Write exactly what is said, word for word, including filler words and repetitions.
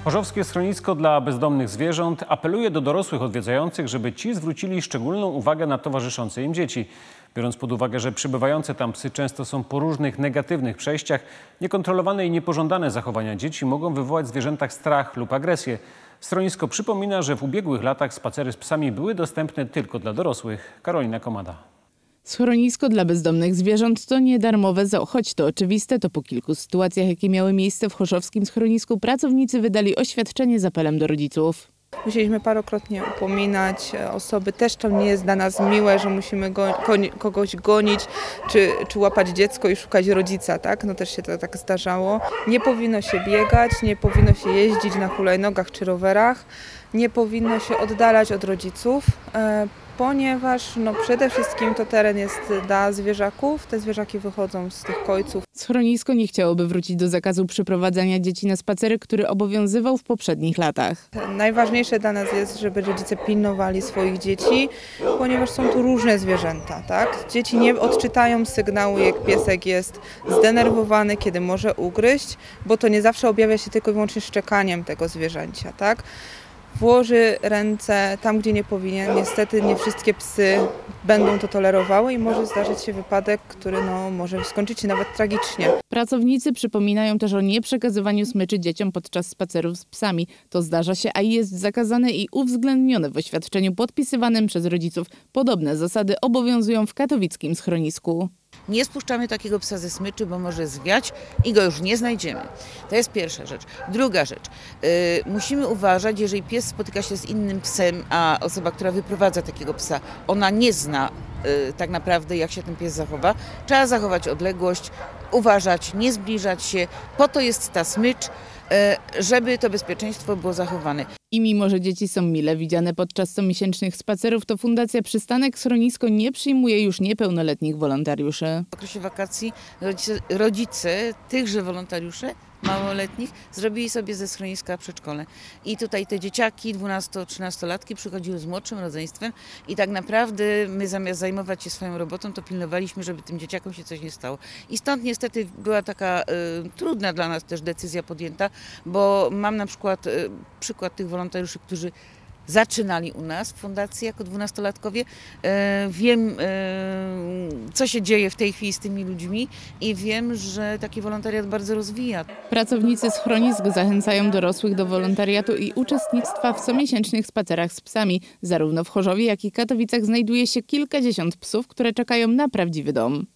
Chorzowskie schronisko dla bezdomnych zwierząt apeluje do dorosłych odwiedzających, żeby ci zwrócili szczególną uwagę na towarzyszące im dzieci. Biorąc pod uwagę, że przybywające tam psy często są po różnych negatywnych przejściach, niekontrolowane i niepożądane zachowania dzieci mogą wywołać w zwierzętach strach lub agresję. Schronisko przypomina, że w ubiegłych latach spacery z psami były dostępne tylko dla dorosłych. Karolina Komada. Schronisko dla bezdomnych zwierząt to nie darmowe zoo. Choć to oczywiste, to po kilku sytuacjach, jakie miały miejsce w chorzowskim schronisku, pracownicy wydali oświadczenie z apelem do rodziców. Musieliśmy parokrotnie upominać osoby, też to nie jest dla nas miłe, że musimy go, kogoś gonić, czy, czy łapać dziecko i szukać rodzica, tak? No też się to tak zdarzało. Nie powinno się biegać, nie powinno się jeździć na hulajnogach czy rowerach, nie powinno się oddalać od rodziców, e, ponieważ no przede wszystkim to teren jest dla zwierzaków, te zwierzaki wychodzą z tych kojców. Schronisko nie chciałoby wrócić do zakazu przyprowadzania dzieci na spacery, który obowiązywał w poprzednich latach. Najważniejsze dla nas jest, żeby rodzice pilnowali swoich dzieci, ponieważ są tu różne zwierzęta, tak? Dzieci nie odczytają sygnału, jak piesek jest zdenerwowany, kiedy może ugryźć, bo to nie zawsze objawia się tylko i wyłącznie szczekaniem tego zwierzęcia, tak? Włoży ręce tam, gdzie nie powinien. Niestety nie wszystkie psy będą to tolerowały i może zdarzyć się wypadek, który no, może skończyć się nawet tragicznie. Pracownicy przypominają też o nieprzekazywaniu smyczy dzieciom podczas spacerów z psami. To zdarza się, a jest zakazane i uwzględnione w oświadczeniu podpisywanym przez rodziców. Podobne zasady obowiązują w katowickim schronisku. Nie spuszczamy takiego psa ze smyczy, bo może zwiać i go już nie znajdziemy. To jest pierwsza rzecz. Druga rzecz. Yy, musimy uważać, jeżeli pies spotyka się z innym psem, a osoba, która wyprowadza takiego psa, ona nie zna yy, tak naprawdę, jak się ten pies zachowa. Trzeba zachować odległość, uważać, nie zbliżać się. Po to jest ta smycz, yy, żeby to bezpieczeństwo było zachowane. I mimo, że dzieci są mile widziane podczas comiesięcznych spacerów, to Fundacja Przystanek Schronisko nie przyjmuje już niepełnoletnich wolontariuszy. W okresie wakacji rodzice, rodzice tychże wolontariuszy małoletnich zrobili sobie ze schroniska przedszkole. I tutaj te dzieciaki, dwunasto-trzynastolatki przychodziły z młodszym rodzeństwem i tak naprawdę my zamiast zajmować się swoją robotą, to pilnowaliśmy, żeby tym dzieciakom się coś nie stało. I stąd niestety była taka y, trudna dla nas też decyzja podjęta, bo mam na przykład y, przykład tych wolontariuszy, którzy zaczynali u nas w fundacji jako dwunastolatkowie. E, wiem, e, co się dzieje w tej chwili z tymi ludźmi i wiem, że taki wolontariat bardzo rozwija. Pracownicy schronisk zachęcają dorosłych do wolontariatu i uczestnictwa w comiesięcznych spacerach z psami. Zarówno w Chorzowie, jak i Katowicach znajduje się kilkadziesiąt psów, które czekają na prawdziwy dom.